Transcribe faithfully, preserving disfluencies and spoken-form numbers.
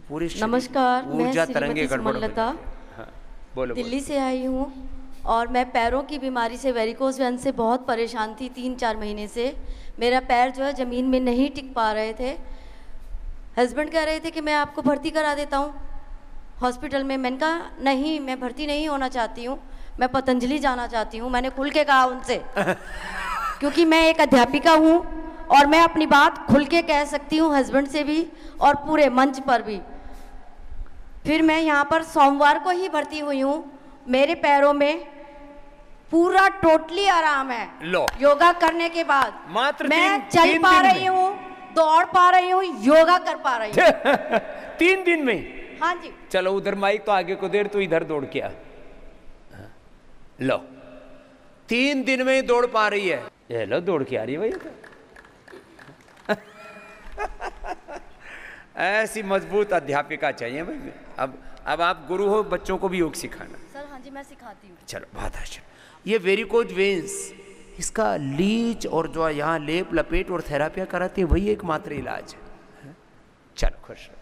पूरी नमस्कार, मैं ऊर्जा तरंगे श्रीमती गड़बड़ सुमनलता हाँ, बोलो दिल्ली से आई हूँ और मैं पैरों की बीमारी से वेरिकोज वेन से बहुत परेशान थी। तीन चार महीने से मेरा पैर जो है ज़मीन में नहीं टिक पा रहे थे। हस्बैंड कह रहे थे कि मैं आपको भर्ती करा देता हूँ हॉस्पिटल में। मैंने कहा नहीं, मैं भर्ती नहीं होना चाहती हूँ, मैं पतंजलि जाना चाहती हूँ। मैंने खुल के कहा उनसे क्योंकि मैं एक अध्यापिका हूँ और मैं अपनी बात खुल के कह सकती हूँ, हस्बैंड से भी और पूरे मंच पर भी। फिर मैं यहाँ पर सोमवार को ही भर्ती हुई हूँ। मेरे पैरों में पूरा टोटली आराम है। लो योगा करने के बाद मात्र मैं तीन, चल तीन पा दिन रही हूँ, दौड़ पा रही हूँ, योगा कर पा रही हूँ तीन दिन में। हाँ जी। चलो उधर माइक तो आगे को देर, तो इधर दौड़ के आ। लो तीन दिन में ही दौड़ पा रही है। ये लो दौड़ के आ रही है भैया तो। ऐसी मजबूत अध्यापिका चाहिए भाई। अब अब आप गुरु हो, बच्चों को भी योग सिखाना। सर हाँ जी, मैं सिखाती हूँ। चलो बहुत अच्छा। ये वेरिकोज वेन्स, इसका लीच और जो यहाँ लेप लपेट और थेरापिया कराती है, वही एकमात्र इलाज है। चलो खुश रहो।